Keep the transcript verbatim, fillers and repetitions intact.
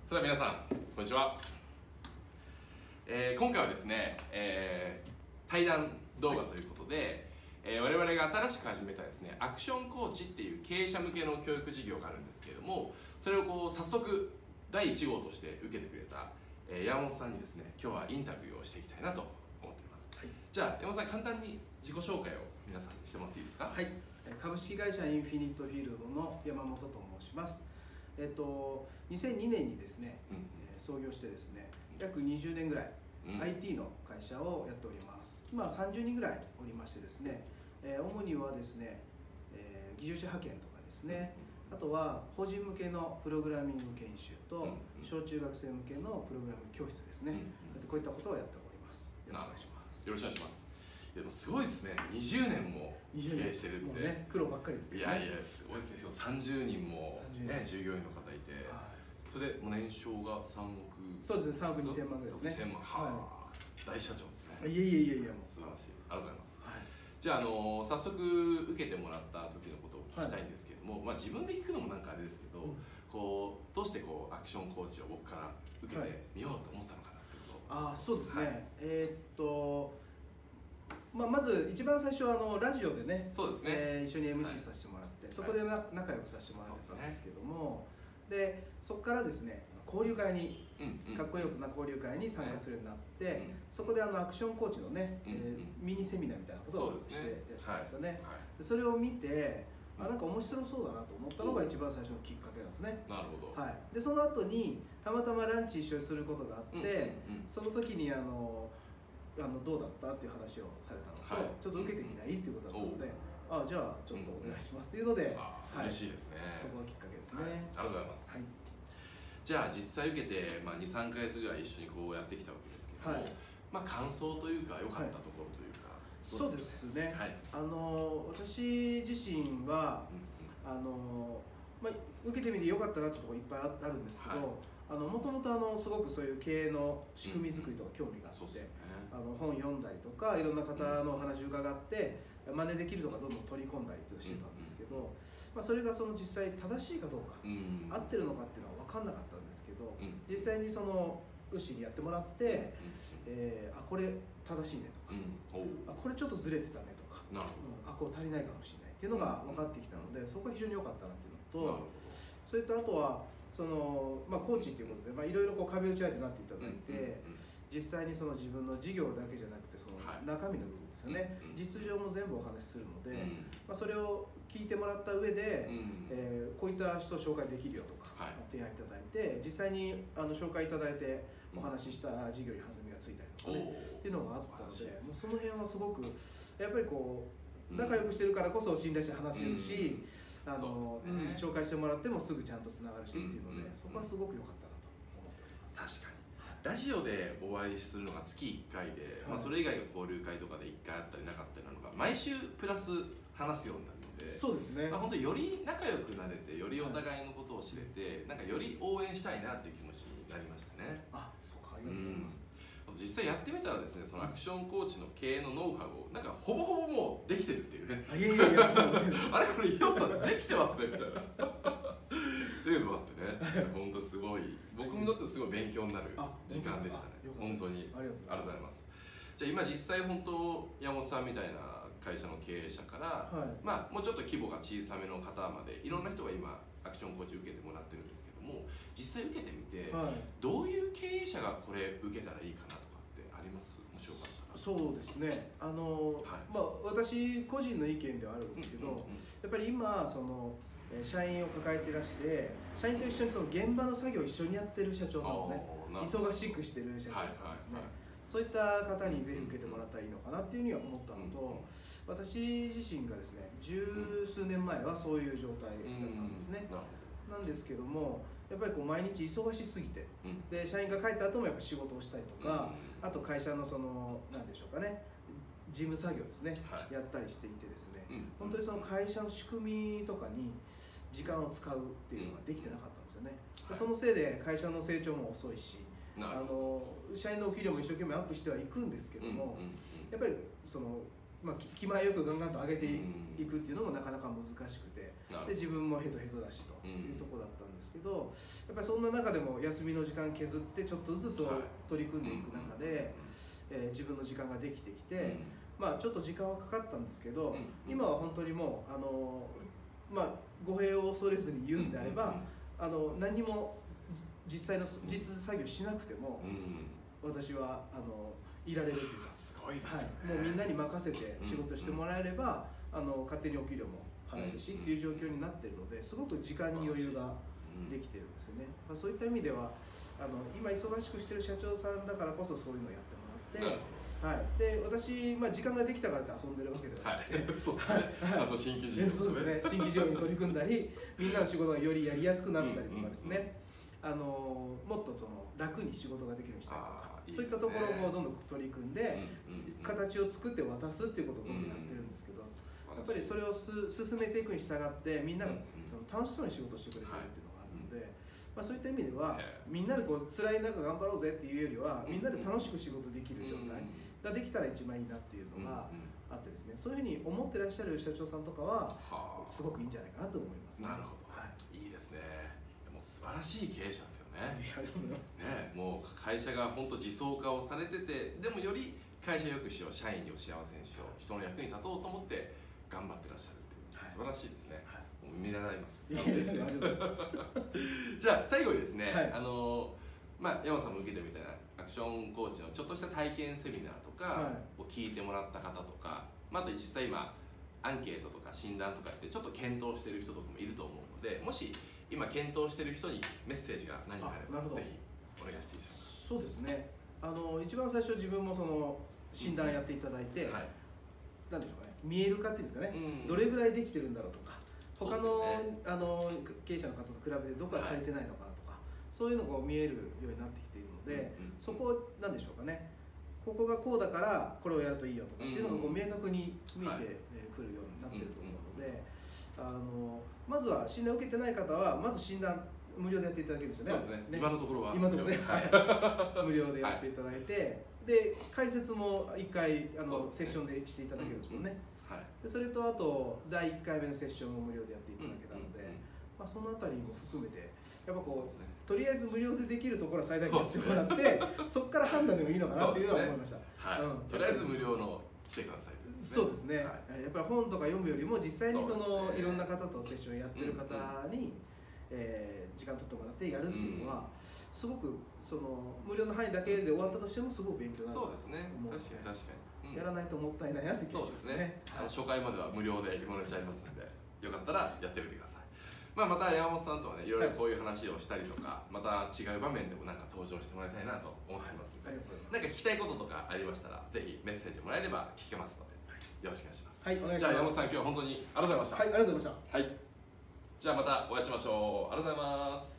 それでは皆さんこんにちは、えー、今回はですね、えー、対談動画ということで、はい、えー、我々が新しく始めたですねアクションコーチっていう経営者向けの教育事業があるんですけれども、それをこう早速だいいち号として受けてくれた、えー、山本さんにですね今日はインタビューをしていきたいなと思っています、はい、じゃあ山本さん、簡単に自己紹介を皆さんにしてもらっていいですか。 はい、株式会社インフィニットフィールドの山本と申します。えっと、にせんにねんにですね、うん、えー、創業してですね、約にじゅうねんぐらい、うん、アイティー の会社をやっております。今さんじゅうにんぐらいおりましてですね、えー、主にはですね、えー、技術者派遣とかですね、あとは法人向けのプログラミング研修と、小中学生向けのプログラム教室ですね、うん、こういったことをやっております。よろしくお願いします。 よろしくお願いします。でもすごいですね、にじゅうねんも経営してるって、 ね、苦労ばっかりですけど、 ね、いやいやすごいですね。さんじゅうにんも、ね、従業員の方いて、はい、それでもう年商がさんおく、 そうですね、さんおくにせんまんぐらいですね。 にせんまん、はあ、はい、大社長ですね。 いやいやいやいや、もう素晴らしい。ありがとうございます。はい、じゃあ、あの早速受けてもらった時のことを聞きたいんですけれども、はい、まあ自分で聞くのもなんかあれですけど、うん、こうどうしてこうアクションコーチを僕から受けてみようと思ったのかなってことを。 はい、あ、そうですね。はい、えー、っと。まあ、まず一番最初はあのラジオでね、そうですね、えー、一緒に エムシー させてもらって、はい、そこでな仲良くさせてもらってたんですけども、で、ね、でそこからですね交流会に、うん、かっこいい大人交流会に参加するようになって、はい、そこであのアクションコーチのね、うん、えー、ミニセミナーみたいなことをしていらっしゃるんですよね。はいはい、それを見て、あ、なんか面白そうだなと思ったのが一番最初のきっかけなんですね。 なるほど。 はい、でその後にたまたまランチ一緒にすることがあって、うんうんうん、その時にあのあのどうだったっていう話をされたのと、はい、ちょっと受けてみないっていうことだったので、あ、じゃあちょっとお願いしますっていうので、 うんうん、嬉しいですね。 そこがきっかけですね。 はい、ありがとうございます。はい、じゃあ実際受けて、まあ、にさんかげつぐらい一緒にこうやってきたわけですけども、はい、まあ感想というか良かったところというか、はい、 そうですね。はい、あの私自身は、うんうん、あのまあ、受けてみて良かったなってところいっぱいあるんですけど、はい、あのもともとあのすごくそういう経営の仕組み作りとか興味があって、うん、ね、あの本読んだりとかいろんな方のお話を伺って真似できるとかどんどん取り込んだりとしてたんですけど、まあ、それがその実際正しいかどうか、うん、合ってるのかっていうのは分かんなかったんですけど、うん、実際にそのウッシーにやってもらって、うん、えー、あ、これ正しいねとか、うん、あ、これちょっとずれてたねとか、うん、あ、こう足りないかもしれないっていうのが分かってきたので、そこが非常に良かったなっていうのと、それとあとはその、まあ、コーチということでいろいろ壁打ち相手になっていただいて、実際にその自分の事業だけじゃなくてその中身の部分ですよね、はい、実情も全部お話しするので、うん、まあ、それを聞いてもらった上で、うん、えー、こういった人を紹介できるよとか、はい、提案いただいて、実際にあの紹介いただいてお話ししたら事業に弾みがついたりとかね、っていうのがあったので、もうその辺はすごくやっぱりこう仲良くしてるからこそ信頼して話せるし、うん、あの、ね、紹介してもらってもすぐちゃんとつながるしっていうので、そこはすごく良かったなと思っております。 確かにラジオでお会いするのが月いっかいで、はい、まあ、それ以外が交流会とかでいっかいあったりなかったりなのが毎週プラス話すようになるので、 そうですね、 まあ、本当により仲良くなれてよりお互いのことを知れて、はい、なんかより応援したいなっていう気持ちになりましたね。 あ、そうか、ありがとうございます。 うん、実際やってみたらですね、そのアクションコーチの経営のノウハウをなんかほぼほぼもうできてるっていうね。 あ、いやいやいやあれこれ伊代さんできてますねみたいなっていうのがあってね、本当すごい僕にとってすごい勉強になる時間でしたね。本当にありがとうございます。じゃあ今実際本当山本さんみたいな会社の経営者から、はい、まあもうちょっと規模が小さめの方までいろんな人が今アクションコーチ受けてもらってるんですけども、実際受けてみて、はい、どういう経営者がこれ受けたらいいかなとかってあります？もしよかったら。 そうですね、あの、はい、まあ私個人の意見ではあるんですけど、うんうんうん、やっぱり今その社員を抱えていらして、社員と一緒にその現場の作業を一緒にやってる社長さんですね、忙しくしてる社長さんですね、はいはいはい、そういった方にぜひ受けてもらったらいいのかなっていうふうには思ったのと、私自身がですね十数年前はそういう状態だったんですね。なんですけども、やっぱりこう毎日忙しすぎて、で社員が帰った後もやっぱ仕事をしたりとか、あと会社のその何でしょうかね、事務作業ですね、はい、やったりしていてですね、うん、本当にその会社の仕組みとかに時間を使うっていうのができてなかったんですよね、うん、そのせいで会社の成長も遅いし、あの社員のお給料も一生懸命アップしてはいくんですけども、やっぱりそのまあ、気前よくガンガンと上げていくっていうのもなかなか難しくて、で自分もヘトヘトだしというところだったんですけど、やっぱりそんな中でも休みの時間削ってちょっとずつそう取り組んでいく中で、えー、自分の時間ができてきて、まあちょっと時間はかかったんですけど、今は本当にもうあのまあ語弊を恐れずに言うんであれば、あの何にも実際の実作業しなくても、私はあのいられるというか、 すごいですね、 はい、もうみんなに任せて仕事してもらえれば、あの勝手にお給料も払えるしっていう状況になっているので、すごく時間に余裕ができてるんですよね。まあ、そういった意味ではあの今忙しくしてる社長さんだからこそそういうのをやってもらって、はい、で私、まあ、時間ができたからって遊んでるわけではなくて、はい、 そうですね、ちゃんと新規事業、 そうですね、新規事業に取り組んだり、みんなの仕事がよりやりやすくなったりとかですね、あのもっとその楽に仕事ができるようにしたりとか、いいそういったところをどんどん取り組んで、形を作って渡すっていうことをどんどんやってるんですけど、やっぱりそれをす進めていくに従ってみんながその楽しそうに仕事してくれてるっていうのがあるので、まあ、そういった意味ではみんなでこう辛い中頑張ろうぜっていうよりは、みんなで楽しく仕事できる状態ができたら一番いいなっていうのがあってですね、そういうふうに思ってらっしゃる社長さんとかはすごくいいんじゃないかなと思います、ね、 なるほど、はい、いいですね。でも素晴らしい経営者ですよね。 ありがとうございますね。もう会社が本当自走化をされてて、でもより会社よくしよう、社員を幸せにしよう、人の役に立とうと思って頑張ってらっしゃるっていう、はい、素晴らしいですね。はい、もう見習います。じゃあ最後にですね、はい、あのまあ山さんも受けてみたいなアクションコーチのちょっとした体験セミナーとかを聞いてもらった方とか、まあ、あと実際今アンケートとか診断とかってちょっと検討している人とかもいると思うので、もし今検討している人にメッセージが何かあればぜひお願いしていいでしょうか。 そうですね、あの一番最初自分もその診断やっていただいて、うん、はい、なんでしょうかね、見えるかっていうんですかね、うん、どれぐらいできてるんだろうとか、他の、ね、あの経営者の方と比べてどこが足りてないのかなとか、はい、そういうのが見えるようになってきているので、うんうん、そこなんでしょうかね、ここがこうだからこれをやるといいよとかっていうのがこう明確に見えてくるようになってると思うので、あのまずは診断を受けてない方はまず診断無料でやっていただけるんですよね。 そうですね。ね、今のところは今のところね、はい、無料でやっていただいて、はい、で解説もいっかいあの、ね、セッションでしていただけるんですもんね。うんうん、はい、でそれとあとだいいっかいめのセッションも無料でやっていただけたので、うんうんうん、まあ、そのあたりも含めてやっぱこう、ね、とりあえず無料でできるところは最大限やってもらって、そこから判断でもいいのかなっていうのは思いました。 はい、うん、とりあえず無料の来てください。 そうですね、はい、やっぱり本とか読むよりも実際にそのいろんな方とセッションやってる方に、えー、時間取ってもらってやるっていうのは、すごくその無料の範囲だけで終わったとしてもすごく勉強になると思う。そうですね、確かに確かに、うん、やらないともったいないなって気がしますね。 そうですね、あの初回までは無料で今のちゃいますので、よかったらやってみてください。まあ、また山本さんとはね、いろいろこういう話をしたりとか、はい、また違う場面でもなんか登場してもらいたいなと思ってますので、はい、なんか聞きたいこととかありましたらぜひメッセージもらえれば聞けますので、よろしくお願いします。 はい、お願いします。 じゃあ山本さん、今日は本当にありがとうございました。 はい、ありがとうございました。 はい、じゃあまたお会いしましょう。ありがとうございます。